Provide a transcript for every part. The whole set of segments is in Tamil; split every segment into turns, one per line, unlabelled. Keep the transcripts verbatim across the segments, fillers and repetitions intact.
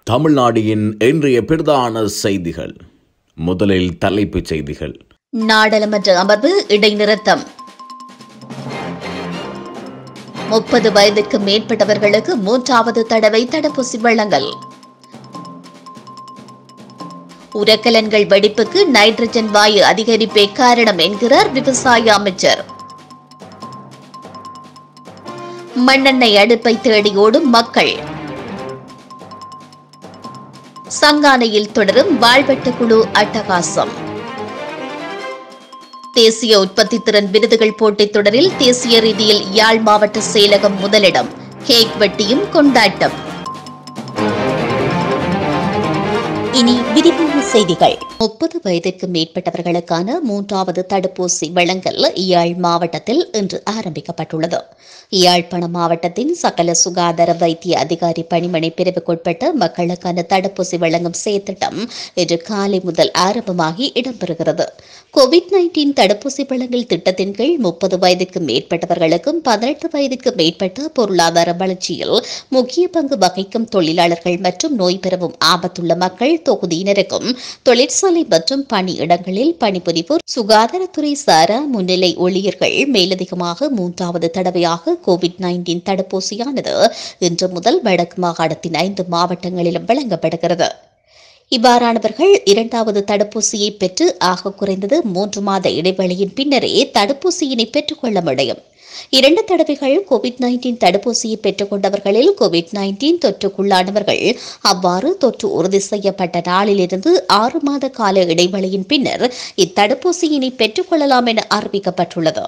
தமிழ்நாடின் இன்றைய பிரதான செய்திகள். முதலில் தலைப்புச் செய்திகள்.
நாடாளுமன்ற அமர்வு இடைநிறுத்தம். முப்பது வயதுக்கு மேற்பட்டவர்களுக்கு மூன்றாவது தடவை தடுப்பூசி வழங்கல். உரக்கலன்கள் வெடிப்புக்கு நைட்ரஜன் வாயு அதிகரிப்பே காரணம் என்கிறார் விவசாய அமைச்சர். மண்ணெண்ணெய் அடுப்பை தேடி ஓடும் மக்கள். சங்கானையில் தொடரும் வாழ்வெட்டு குழு அட்டகாசம். தேசிய உற்பத்தி திறன் விருதுகள் போட்டித் தொடரில் தேசிய ரீதியில் யாழ் மாவட்ட செயலகம் முதலிடம். கேக் வெட்டியும் கொண்டாட்டம். இனி விரிவான செய்திகள். முப்பது வயதிற்கு மேற்பட்டவர்களுக்கான மூன்றாவது தடுப்பூசி வழங்கல் யாழ் மாவட்டத்தில் இன்று ஆரம்பிக்கப்பட்டுள்ளது. யாழ்ப்பாணம் மாவட்டத்தின் சகல சுகாதார வைத்திய அதிகாரி பணிமனை பிரிவுக்குட்பட்ட மக்களுக்கான தடுப்பூசி வழங்கும் செயற்திட்டம் இன்று காலை முதல் ஆரம்பமாகி இடம்பெறுகிறது. கோவிட் நைன்டீன் தடுப்பூசி வழங்கல் திட்டத்தின் கீழ் முப்பது வயதிற்கு மேற்பட்டவர்களுக்கும் பதினெட்டு வயதிற்கு மேற்பட்ட பொருளாதார வளர்ச்சியில் முக்கிய பங்கு வகிக்கும் தொழிலாளர்கள் மற்றும் நோய் பெறவும் ஆபத்துள்ள மக்கள் தொகுதியினருக்கும் தொழிற்சாலை மற்றும் பணியிடங்களில் பணிபுரிவோர் சுகாதாரத்துறை சாரா முன்னிலை ஊழியர்கள் மேலதிகமாக மூன்றாவது தடவையாக கோவிட் நைன்டீன் தடுப்பூசியானது இன்று முதல் வடக்கு மாகாணத்தின் ஐந்து மாவட்டங்களிலும் வழங்கப்படுகிறது. இவ்வாறானவர்கள் இரண்டாவது தடுப்பூசியை பெற்று ஆக குறைந்தது மூன்று மாத இடைவெளியின் பின்னரே தடுப்பூசியினை பெற்றுக் கொள்ள முடியும். இரண்டு தடவைகள் கோவிட் நைன்டீன் தடுப்பூசியை பெற்றுக் கொண்டவர்களில் கோவிட் நைன்டீன் தொற்றுக்குள்ளானவர்கள் அவ்வாறு தொற்று உறுதி செய்யப்பட்ட நாளிலிருந்து ஆறு மாத கால இடைவெளியின் பின்னர் இத்தடுப்பூசியினை பெற்றுக் கொள்ளலாம் என அறிவிக்கப்பட்டுள்ளது.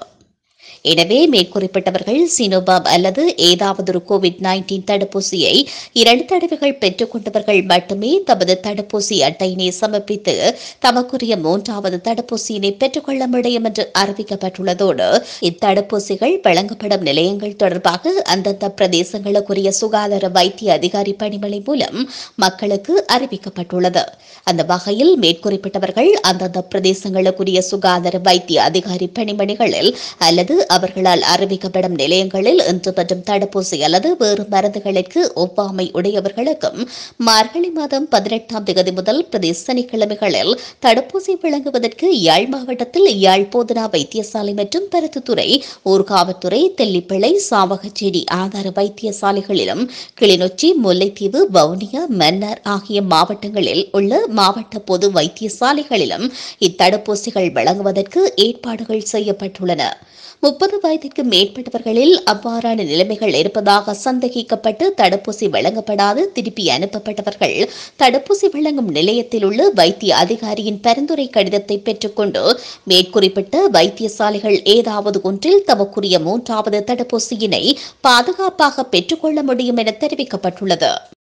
எனவே மேற்குறிப்பிட்டவர்கள் சினோபாப் அல்லது ஏதாவது ஒரு கோவிட் நைன்டீன் தடுப்பூசியை இரண்டு தடவைகள் பெற்றுக் கொண்டவர்கள் மட்டுமே தமது தடுப்பூசி அட்டையினை சமர்ப்பித்து தமக்குரிய மூன்றாவது தடுப்பூசியினை பெற்றுக் கொள்ள முடியும் என்று அறிவிக்கப்பட்டுள்ளதோடு இத்தடுப்பூசிகள் வழங்கப்படும் நிலையங்கள் தொடர்பாக அந்தந்த பிரதேசங்களுக்குரிய சுகாதார வைத்திய அதிகாரி பணிமனை மூலம் மக்களுக்கு அறிவிக்கப்பட்டுள்ளது. அந்த வகையில் மேற்குறிப்பிட்டவர்கள் அந்தந்த பிரதேசங்களுக்குரிய சுகாதார வைத்திய அதிகாரி பணிமனைகளில் அல்லது அவர்களால் அறிவிக்கப்படும் நிலையங்களில் இன்று மற்றும் தடுப்பூசி அல்லது வேறு மருந்துகளுக்கு ஒவ்வாமை உடையவர்களுக்கும் மார்கழி மாதம் பதினெட்டாம் தேதி முதல் பிரதி சனிக்கிழமைகளில் தடுப்பூசி வழங்குவதற்கு யாழ் மாவட்டத்தில் யாழ் போதனா வைத்தியசாலை மற்றும் பருத்தித்துறை, ஊர்காவத்துறை, தெல்லிப்பிள்ளை, சாவகச்சேரி ஆதார வைத்தியசாலைகளிலும் கிளிநொச்சி, முல்லைத்தீவு, வவுனியா, மன்னார் ஆகிய மாவட்டங்களில் உள்ள மாவட்ட பொது வைத்தியசாலைகளிலும் இத்தடுப்பூசிகள் வழங்குவதற்கு ஏற்பாடுகள் செய்யப்பட்டுள்ளன. முப்பது வயதிற்கு மேற்பட்டவர்களில் அவ்வாறான நிலைமைகள் இருப்பதாக சந்தேகிக்கப்பட்டு தடுப்பூசி வழங்கப்படாது திருப்பி அனுப்பப்பட்டவர்கள் தடுப்பூசி வழங்கும் நிலையத்தில் உள்ள வைத்திய அதிகாரியின் பரிந்துரை கடிதத்தை பெற்றுக்கொண்டு மேற்குறிப்பிட்ட வைத்தியசாலைகள் ஏதாவது ஒன்றில் தமக்குரிய மூன்றாவது தடுப்பூசியினை பாதுகாப்பாக பெற்றுக்கொள்ள முடியும் என தெரிவிக்கப்பட்டுள்ளது.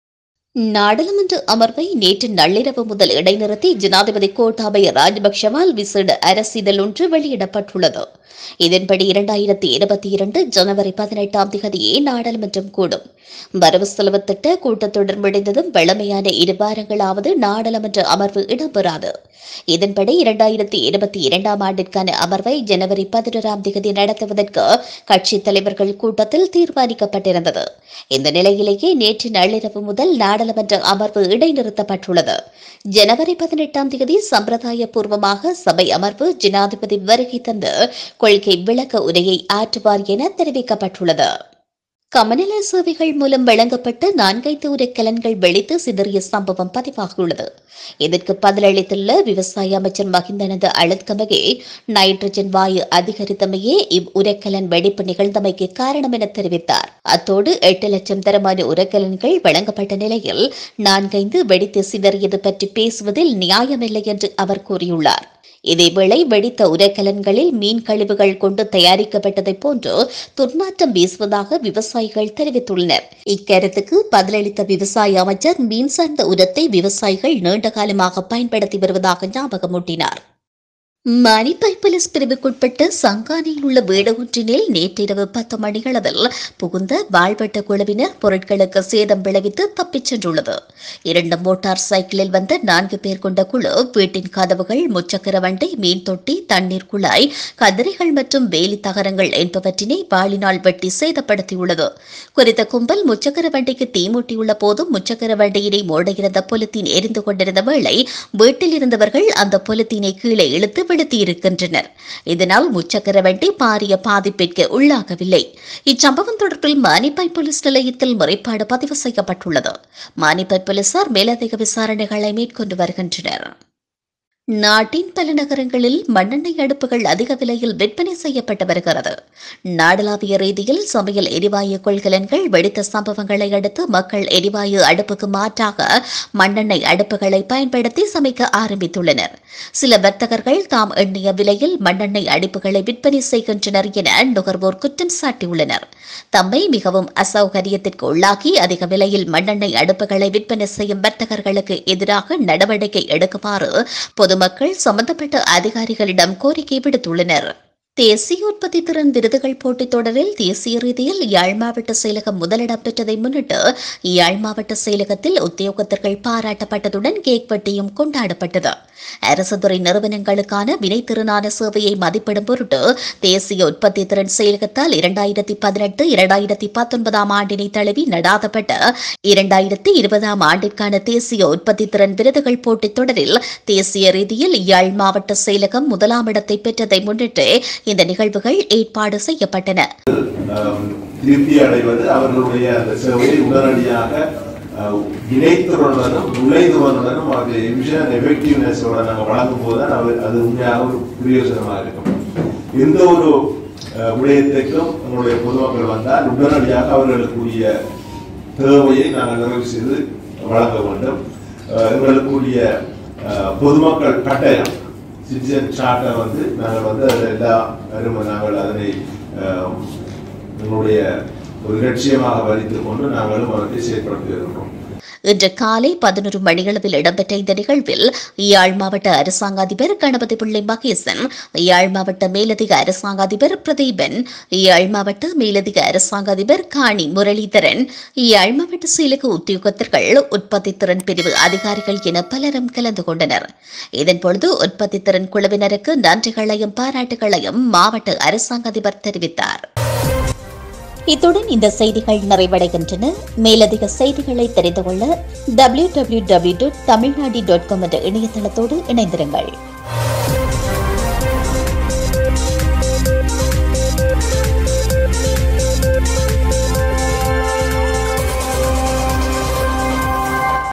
நாடாளுமன்ற அமர்வை நேற்று நள்ளிரவு முதல் இடைநிறுத்தி ஜனாதிபதி கோட்டாபய ராஜபக்ஷவால் விசேட அரசிதழ் ஒன்று வெளியிடப்பட்டுள்ளது. இதன்படி இரண்டாயிரத்தி இருபத்தி இரண்டு ஜனவரி பதினெட்டாம் தேதியே நாடாளுமன்றம் கூடும். வரவு செலவு திட்ட கூட்டத்தொடர் முடிந்ததும் வழமையான இரு வாரங்களாவது நாடாளுமன்ற அமர்வு இடம்பெறாது. இதன்படி இரண்டாயிரத்தி இருபத்தி இரண்டாம் ஆண்டிற்கான அமர்வை ஜனவரி பதினோராம் தேதி நடத்துவதற்கு கட்சித் தலைவர்கள் கூட்டத்தில் தீர்மானிக்கப்பட்டிருந்தது. இந்த நிலையிலேயே நேற்று நள்ளிரவு முதல் நாடாளுமன்ற அமர்வு இடைநிறுத்தப்பட்டுள்ளது. ஜனவரி பதினெட்டாம் தேதி சம்பிரதாய பூர்வமாக சபை அமர்வு ஜனாதிபதி வருகை தந்து கொள்கை விளக்க உரையை ஆற்றுவார் என தெரிவிக்கப்பட்டுள்ளது. கமநல சேவைகள் மூலம் வழங்கப்பட்ட நான்கைந்து உரக்கலன்கள் வெடித்து சிதறிய சம்பவம் பதிவாகியுள்ளது. இதற்கு பதிலளித்துள்ள விவசாய அமைச்சர் மஹிந்தானந்த அழுத்கமகே நைட்ரஜன் வாயு அதிகரித்தமையே இவ் உரக்கலன் வெடிப்பு நிகழ்ந்தமைக்கு காரணம் என தெரிவித்தார். அத்தோடு எட்டு லட்சம் தரமான உரக்கலன்கள் வழங்கப்பட்ட நிலையில் நான்கைந்து வெடித்து சிதறியது பற்றி பேசுவதில் நியாயமில்லை என்று அவர் கூறியுள்ளார். இதேவேளை வெடித்த உரக்கலன்களில் மீன் கழிவுகள் கொண்டு தயாரிக்கப்பட்டதை போன்று துர்நாற்றம் வீசுவதாக விவசாயிகள் தெரிவித்துள்ளனர். இக்கருத்துக்கு பதிலளித்த விவசாய அமைச்சர் மீன் சார்ந்த உரத்தை விவசாயிகள் நீண்ட காலமாக பயன்படுத்தி வருவதாக ஞாபகமூட்டினார். மணிப்பைப்பல போலீஸ் பிரிவுக்குட்பட்ட சங்கானியில் உள்ள வீடு ஒன்றினில் நேற்றிரவு பத்து மணியளவில் புகுந்த வாழ்வட்ட குழுவினர் பொருட்களுக்கு சேதம் விளைவித்து தப்பிச் சென்றுள்ளது. இரண்டு மோட்டார் சைக்கிளில் வந்த நான்கு பேர் கொண்ட குழு வீட்டின் கதவுகள், முச்சக்கர வண்டி, மீன் தொட்டி, தண்ணீர் குழாய், கதிரைகள் மற்றும் வேலி தகரங்கள் என்பவற்றினை வாளினால் வெட்டி சேதப்படுத்தியுள்ளது. குறித்த கும்பல் முச்சக்கர வண்டிக்கு தீமூட்டியுள்ள போதும் முச்சக்கர வண்டியினை மூடியிருந்த பொலித்தீன் எரிந்து கொண்டிருந்த வேளை வீட்டில் இருந்தவர்கள் அந்த பொலித்தீனை கீழே இழுத்து வெளுத்தியிருக்கின்றனர். இதனால் முச்சக்கர வண்டி பாரிய பாதிப்பிற்கு உள்ளாகவில்லை. இச்சம்பவம் தொடர்பில் மானிப்பை போலீஸ் நிலையத்தில் முறைப்பாடு பதிவு செய்யப்பட்டுள்ளது. மானிப்பை போலீசார் மேலதிக விசாரணைகளை மேற்கொண்டு வருகின்றனர். நாட்டின் பல நகரங்களில் மண்ணெண்ணெய் அடுப்புகள் அதிக விலையில் விற்பனை செய்யப்பட்டு வருகிறது. நாடளாவிய ரீதியில் சமையல் எரிவாயு கொள்கலன்கள் வெடித்த சம்பவங்களை அடுத்து மக்கள் எரிவாயு அடுப்புக்கு மாற்றாக மண்ணெண்ணெய் அடுப்புகளை பயன்படுத்தி சமைக்க ஆரம்பித்துள்ளனர். சில வர்த்தகர்கள் தாம் எண்ணிய விலையில் மண்ணெண்ணெய் அடுப்புகளை விற்பனை செய்கின்றனர் என நுகர்வோர் குற்றம் சாட்டியுள்ளனர். தம்மை மிகவும் அசௌகரியத்திற்கு உள்ளாக்கி அதிக விலையில் மண்ணெண்ணெய் அடுப்புகளை விற்பனை செய்யும் வர்த்தகர்களுக்கு எதிராக நடவடிக்கை எடுக்குமாறு பொதுமக்கள் சம்பந்தப்பட்ட அதிகாரிகளிடம் கோரிக்கை விடுத்துள்ளனர். தேசிய உற்பத்தி திறன் விருதுகள் போட்டித் தொடரில் தேசிய ரீதியில் யாழ் மாவட்ட செயலகம் முதலிடம் பெற்றதை முன்னிட்டு யாழ் மாவட்ட செயலகத்தில் உத்தியோகத்தர்கள் பாராட்டப்பட்டதுடன் கேக் வெட்டியும் கொண்டாடப்பட்டது. அரசு துறை நிறுவனங்களுக்கான வினைத்திறனான சேவையை மதிப்பிடும் பொருட்டு தேசிய உற்பத்தி திறன் செயலகத்தால் இரண்டாயிரத்தி பதினெட்டு இரண்டாயிரத்தி பத்தொன்பதாம் ஆண்டினை தழுவி நடாத்தப்பட்ட இரண்டாயிரத்தி இருபதாம் ஆண்டிற்கான தேசிய உற்பத்தி திறன் விருதுகள் போட்டித் தொடரில் தேசிய ரீதியில் யாழ் மாவட்ட செயலகம் முதலாம் இடத்தை பெற்றதை முன்னிட்டு இந்த நிகழ்வுகள் ஏற்பாடு செய்யப்பட்டன.
திருப்தி அடைவது அவர்களுடைய அந்த சேவையை உடனடியாக இணைத்துடனும் நுழைந்துடனும் அது எஃபிஷியன்ட் எஃபெக்டிவ்னஸோட நாங்கள் வழங்கும் போது தான் அது உண்மையாக ஒரு பிரயோஜனமாக இருக்கும். எந்த ஒரு விடயத்திற்கும் நம்முடைய பொதுமக்கள் வந்தால் உடனடியாக அவர்களுக்குரிய தேவையை நாங்கள் நிறைவு செய்து வழங்க வேண்டும். எங்களுக்குரிய பொதுமக்கள் கட்டாயம் சிட்டிசன் சார்ட்டை வந்து நாங்கள் வந்து அதை எல்லா நாங்கள் அதனை எங்களுடைய ஒரு லட்சியமாக வலித்துக் கொண்டு நாங்களும் அவற்றை செயற்படுத்தி வருகிறோம்.
இன்று காலை பதினொரு மணியளவில் இடம்பெற்ற இந்த நிகழ்வில் யாழ் மாவட்ட அரசாங்க அதிபர் கணபதி பிள்ளை மகேசன், யாழ் மாவட்ட மேலதிக அரசாங்க அதிபர் பிரதீபன், யாழ் மாவட்ட மேலதிக அரசாங்க அதிபர் காணி முரளிதரன், யாழ் மாவட்ட செயலக உத்தியோகத்தர்கள், உற்பத்தி திறன் பிரிவு அதிகாரிகள் என பலரும் கலந்து கொண்டனர். இதன்பொழுது உற்பத்தி திறன் குழுவினருக்கு நன்றிகளையும் பாராட்டுகளையும் மாவட்ட அரசாங்க அதிபர் தெரிவித்தார். இத்துடன் இந்த செய்திகள் நிறைவடைகின்றன. மேலதிக செய்திகளை தெரிந்து கொள்ள W W W dot Tamilnadu dot com என்ற இணையதளத்தோடு இணைந்திருங்கள்.